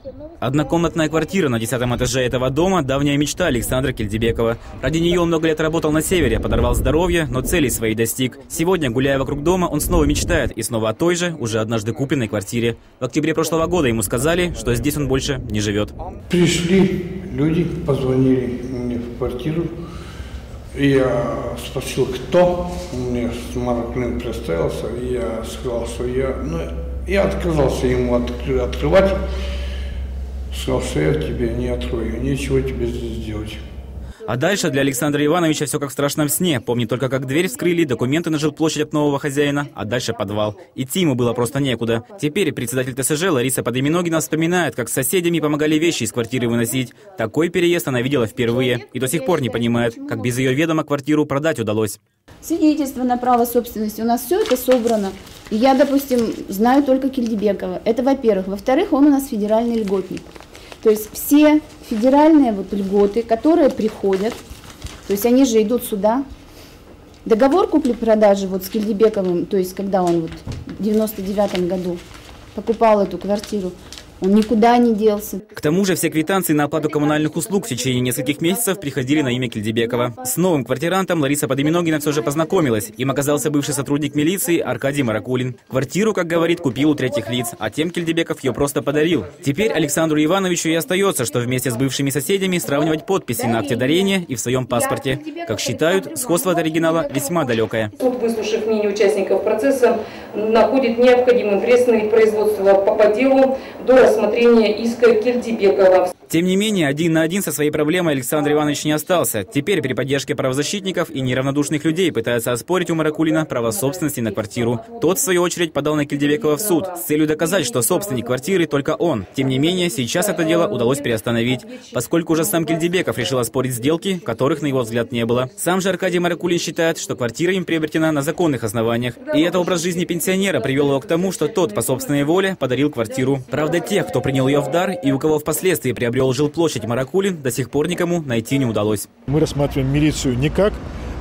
Однокомнатная квартира на 10-м этаже этого дома – давняя мечта Александра Кельдибекова. Ради нее он много лет работал на севере, подорвал здоровье, но целей своей достиг. Сегодня, гуляя вокруг дома, он снова мечтает и снова о той же, уже однажды купленной квартире. В октябре прошлого года ему сказали, что здесь он больше не живет. Пришли люди, позвонили мне в квартиру. Я спросил, кто. Мне Маракулин представился, и я сказал, что я отказался ему открывать. Сказал, что я тебе не открою, нечего тебе здесь делать. А дальше для Александра Ивановича все как в страшном сне. Помнит только, как дверь вскрыли, документы на жилплощадь от нового хозяина, а дальше подвал. Идти ему было просто некуда. Теперь председатель ТСЖ Лариса Подойменогина вспоминает, как с соседями помогали вещи из квартиры выносить. Такой переезд она видела впервые и до сих пор не понимает, как без ее ведома квартиру продать удалось. Свидетельство на право собственности. У нас все это собрано. И я, допустим, знаю только Кельдибекова. Это во-первых. Во-вторых, он у нас федеральный льготник. То есть все федеральные льготы, которые приходят, то есть они же идут сюда. Договор купли-продажи с Кельдибековым, то есть когда он в 99-м году покупал эту квартиру, он никуда не делся. К тому же все квитанции на оплату коммунальных услуг в течение нескольких месяцев приходили на имя Кельдибекова. С новым квартирантом Лариса Подойменогина все же познакомилась. Им оказался бывший сотрудник милиции Аркадий Маракулин. Квартиру, как говорит, купил у третьих лиц, а тем Кельдибеков ее просто подарил. Теперь Александру Ивановичу и остается, что вместе с бывшими соседями сравнивать подписи на акте дарения и в своем паспорте. Как считают, сходство от оригинала весьма далекое. Суд, выслушав мнение участников процесса, находит необходимым приостановить производство по делу до рассмотрения иска Кельдибекова. Тем не менее, один на один со своей проблемой Александр Иванович не остался. Теперь при поддержке правозащитников и неравнодушных людей пытается оспорить у Маракулина право собственности на квартиру. Тот, в свою очередь, подал на Кельдибекова в суд с целью доказать, что собственник квартиры только он. Тем не менее, сейчас это дело удалось приостановить, поскольку уже сам Кельдибеков решил оспорить сделки, которых, на его взгляд, не было. Сам же Аркадий Маракулин считает, что квартира им приобретена на законных основаниях. И это образ жизни пенсионера привел его к тому, что тот по собственной воле подарил квартиру. Правда, тех, кто принял ее в дар и у кого впоследствии приобрел жилплощадь Маракулин, до сих пор никому найти не удалось. Мы рассматриваем милицию не как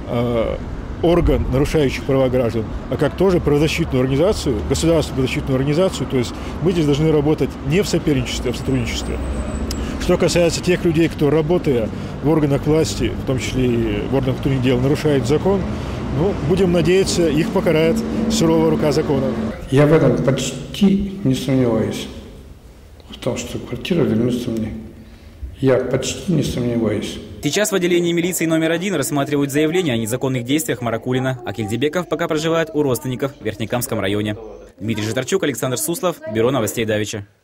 орган, нарушающий права граждан, а как тоже правозащитную организацию, государственную правозащитную организацию. То есть мы здесь должны работать не в соперничестве, а в сотрудничестве. Что касается тех людей, кто, работая в органах власти, в том числе и в органах внутренних дел, нарушает закон, будем надеяться, их покарает суровая рука закона. Я в этом почти не сомневаюсь, в том, что квартира вернется мне. Я почти не сомневаюсь. Сейчас в отделении милиции номер 1 рассматривают заявление о незаконных действиях Маракулина, а Кельдибеков пока проживает у родственников в Верхнекамском районе. Дмитрий Житарчук, Александр Суслов, Бюро новостей Давича.